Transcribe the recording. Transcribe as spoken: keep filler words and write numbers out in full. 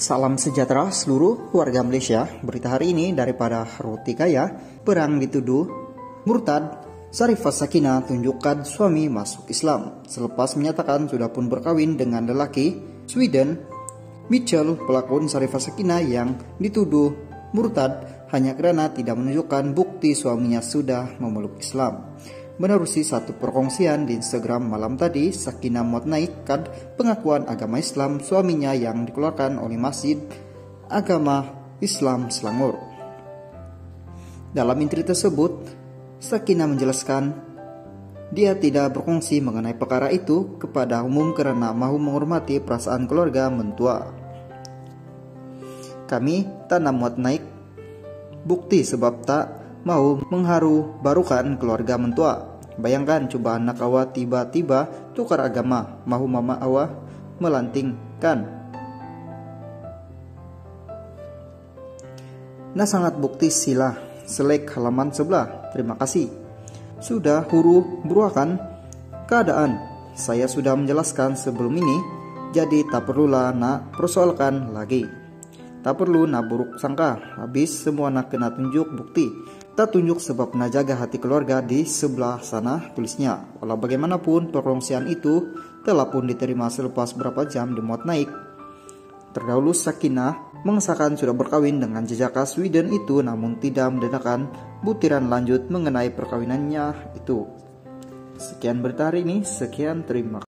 Salam sejahtera seluruh warga Malaysia. Berita hari ini daripada Roti Kaya. Perang dituduh murtad, Sharifah Sakinah tunjukkan suami masuk Islam. Selepas menyatakan sudah pun berkawin dengan lelaki Sweden, Mitchell, pelakon Sharifah Sakinah yang dituduh murtad hanya karena tidak menunjukkan bukti suaminya sudah memeluk Islam. Menerusi satu perkongsian di Instagram malam tadi, Sakinah menaikkan pengakuan agama Islam suaminya yang dikeluarkan oleh Masjid Agama Islam Selangor. Dalam intri tersebut, Sakinah menjelaskan dia tidak berkongsi mengenai perkara itu kepada umum karena mahu menghormati perasaan keluarga mentua. Kami tak muat naik bukti sebab tak mau mengharu barukan keluarga mentua. Bayangkan coba anak awak tiba-tiba tukar agama, mahu mama awak melantingkan. Nah sangat bukti sila selek halaman sebelah. Terima kasih. Sudah huru beruakan keadaan. Saya sudah menjelaskan sebelum ini, jadi tak perlulah nak persoalkan lagi. Tak perlu nak buruk sangka, habis semua nak kena tunjuk bukti. Tak tunjuk sebab nak jaga hati keluarga di sebelah sana, tulisnya. Walau bagaimanapun perkongsian itu telah pun diterima selepas berapa jam dimuat naik. Terdahulu Sakinah mengesahkan sudah berkawin dengan jejaka Sweden itu, namun tidak mendengarkan butiran lanjut mengenai perkawinannya itu. Sekian berita hari ini, sekian terima kasih.